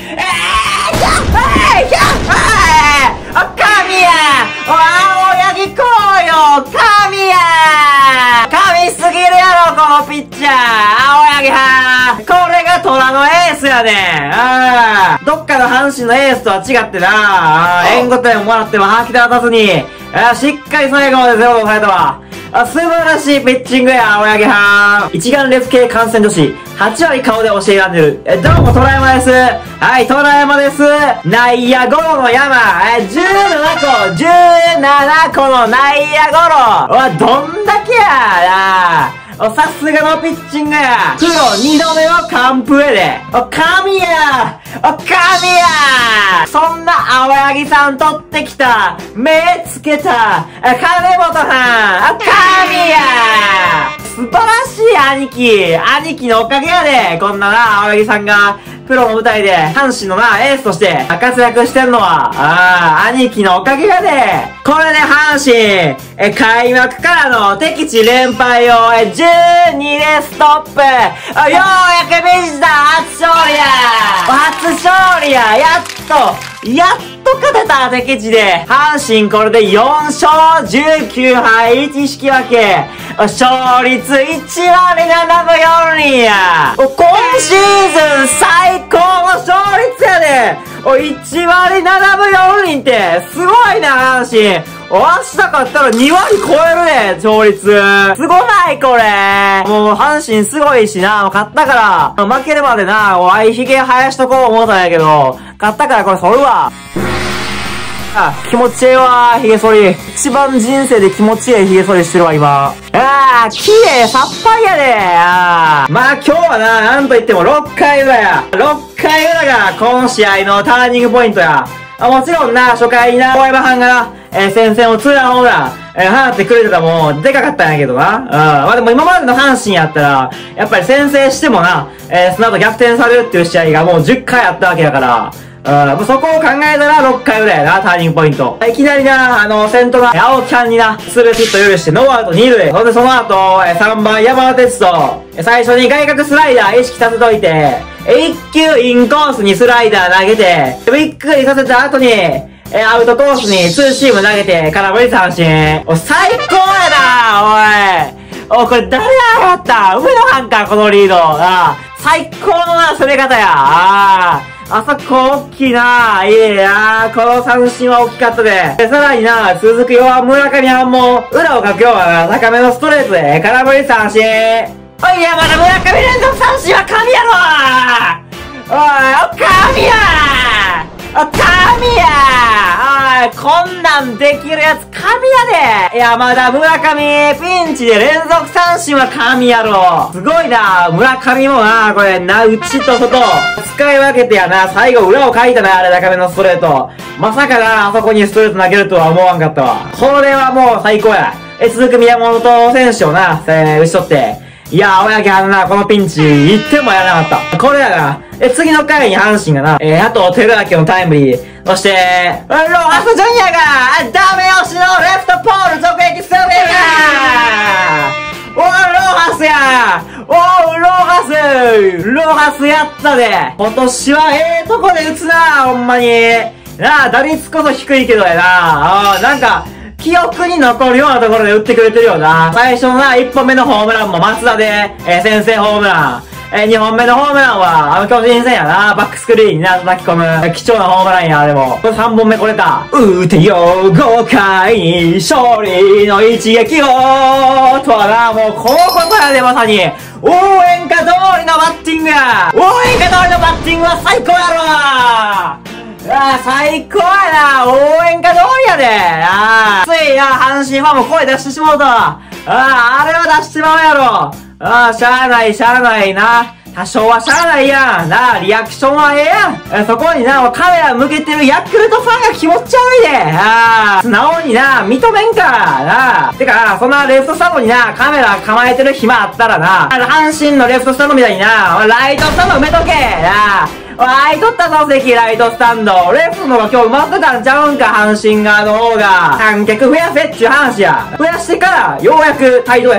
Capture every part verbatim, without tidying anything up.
えー、ひゃっえー、ひゃっえー、あ、神や青柳こうよ神や神すぎるやろ、このピッチャー青柳はこれが虎のエースやねん。あーどっかの阪神のエースとは違ってな、あー援護点もらっても吐き出さずに、あーしっかり最後までゼロとされたわ。あ、素晴らしいピッチングや、青柳はん。一眼レフ系観戦女子、はち割顔で教えられる。え、どうも、虎山です。はい、虎山です。内野ゴロの山。え、じゅうななこ、じゅうななこの内野ゴロ。おい、どんだけやな。お、さすがのピッチングや。プロにどめの完封やで。お、神やお、神やそんな青柳さん取ってきた、目つけた、金本さん、あ、神や素晴らしい兄貴兄貴のおかげやでこんなな、青柳さんが、プロの舞台で、阪神のな、エースとして、活躍してんのは、ああ、兄貴のおかげやでこれで阪神、え、開幕からの敵地連敗を、え、じゅうにでストップあ、ようやくビジター初勝利や初勝利ややっとやっと勝てた敵地で阪神これでよんしょうじゅうきゅうはいいち引き分け勝率いちわりななぶよんりんや今シーズン最高の勝率やでおいちわりななぶよんりんってすごいな阪神明日勝ったらにわり超えるね勝率すごないこれもう阪神すごいしな勝ったから負けるまでなおあいひげ生やしとこう思ったんやけど勝ったからこれ剃るわあ、気持ちええわ、髭剃り。一番人生で気持ちええ髭剃りしてるわ、今。ああ、綺麗さっぱりやであまあ今日はな、なんといってもろっかい裏や。ろっかい裏が、今試合のターニングポイントや。あもちろんな、初回にな、大山藩がな、えー、先制のツーランホームラン、えー、放ってくれてたもん、でかかったんやけどな。うん。まあでも今までの阪神やったら、やっぱり先制してもな、えー、その後逆転されるっていう試合がもうじゅっかいあったわけだから、うん、そこを考えたらろっかい裏やな、ターニングポイント。いきなりな、あの、先頭が、青木ちゃんにな、スルーヒット許して、ノーアウトにるい。ほんでその後、さんばん山田哲人。最初に外角スライダー意識させといて、一球インコースにスライダー投げて、びっくりさせた後に、アウトコースにツーシーム投げて、空振り三振。お、最高やな、おい。お、これ誰やった上野藩か、このリード。あ最高のな、攻め方や。ああ。あそこ大きいな。いいな。この三振は大きかったで。でさらにな、続くよは村上藩も、裏をかくようはな、高めのストレートで、空振り三振。おいや、まだ村上連続三振は神やろおい、お、神やお、神やおい、こんなんできるやつ神やでいや、まだ村上、ピンチで連続三振は神やろすごいな村上もな、これ、な、内と外、使い分けてやな、最後裏をかいたな、あれ高めのストレート。まさかな、あそこにストレート投げるとは思わんかったわ。これはもう最高や。え、続く宮本選手をな、えー、打ち取って、いや、青柳はな、このピンチ、いってんもやらなかった。これやな。え、次の回に阪神がな、えー、あと、寺崎のタイムリー。そして、ロハスジュニアが、ダメ押しのレフトポール直撃するやおい、ロハスやおい、ロハスロハスやったで今年はええとこで打つな、ほんまに。なあ、打率こそ低いけどやな。ああ、なんか、記憶に残るようなところで打ってくれてるよな。最初のな、いっぽんめのホームランも松田で、えー、先制ホームラン。えー、にほんめのホームランは、あの巨人戦やな。バックスクリーンにな、巻き込む。貴重なホームランや、でも。これさんぼんめこれた。打てよ、豪快に、勝利の一撃をとはな、もう、このことやで、まさに。応援歌通りのバッティングや応援歌通りのバッティングは最高やろああ、最高やな応援歌通りやでああ、ついな、阪神ファンも声出してしまうとああ、あれは出してまうやろああ、しゃあない、しゃあないな多少はしゃあないやんなあ、リアクションはええやんえそこにな、カメラ向けてるヤクルトファンが気持ち悪いでああ、素直にな、認めんかなあてか、そんなレフトスタンドにな、カメラ構えてる暇あったらな、阪神のレフトスタンドみたいにな、ライトスタンド埋めとけなあ空いとったぞ、席、ライトスタンド。レフトのが今日埋まってたんちゃうんか、阪神側の方が。観客増やせっちゅう話や。増やしてから、ようやく態度やから。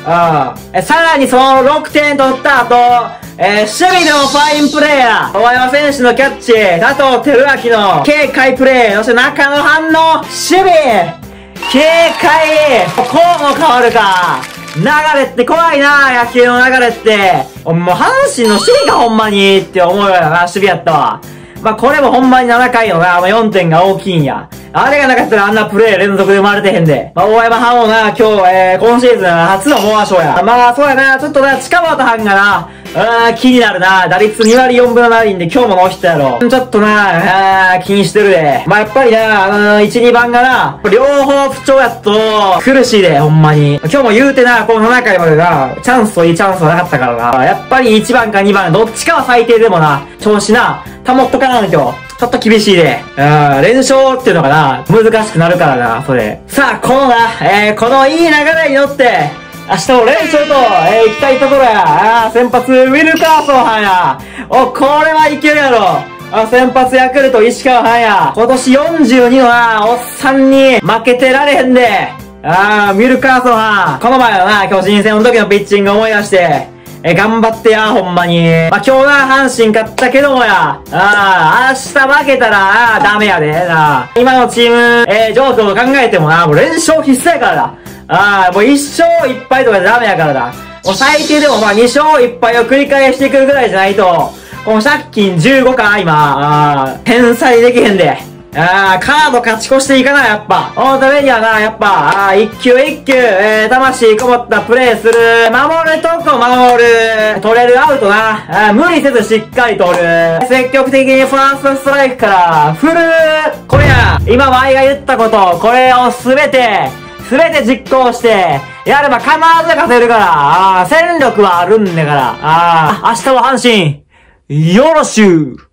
うん。え、さらにそのろくてん取った後、えー、守備でもファインプレーヤー。大山選手のキャッチ、佐藤輝明の警戒プレー、そして中野反応、守備警戒こうも変わるか流れって怖いな、野球の流れって。もう阪神の守備かほんまにって思うよな、守備やったわ。まあ、これもほんまにななかいのな、あのよんてんが大きいんや。あれがなかったらあんなプレー連続で生まれてへんで。まあ、大山藩もな、今日、えー、今シーズン初の猛暑や。まあ、そうやな、ちょっとな、近本藩がな、あー、気になるな。打率にわりよんぶのななりんで今日もノーヒットやろ。ちょっとな、あー、気にしてるで。まあ、やっぱりな、あのー、いち、にばんがな、両方不調やっと、苦しいで、ほんまに。今日も言うてな、このななかいまでな、チャンスといいチャンスはなかったからな。やっぱりいちばんかにばん、どっちかは最低でもな、調子な、保っとかないと。ちょっと厳しいで。うん、連勝っていうのがな、難しくなるからな、それ。さあ、このな、えー、このいい流れに乗って、明日も連勝と、えー、行きたいところや。あー、先発、ウィルカーソンはんや。お、これはいけるやろ。あ、先発ヤクルト、石川はんや。今年よんじゅうにのな、おっさんに負けてられへんで。あー、ウィルカーソンはん。この前のな、巨人戦の時のピッチング思い出して、え、頑張ってや、ほんまに。まあ、今日な、阪神勝ったけどもや。ああ、明日負けたら、ああ、ダメやで、な。今のチーム、えー、状況を考えてもな、もう連勝必須やからだ。ああ、もういっしょういっぱいとかじゃダメやからだ。もう最低でもまあにしょういっぱいを繰り返してくるぐらいじゃないと、この借金じゅうごか、今、ああ、返済できへんで。ああ、カード勝ち越していかな、やっぱ。そのためにはな、やっぱ、ああ、一球一球、えー、魂こもったプレーする。守るとこ守る。取れるアウトな。ああ、無理せずしっかり取る。積極的にファーストストライクから、振る。これや、今前が言ったこと、これをすべて、すべて実行して、やれば必ず勝てるから。ああ、戦力はあるんだから。ああ、明日は阪神、よろしゅう。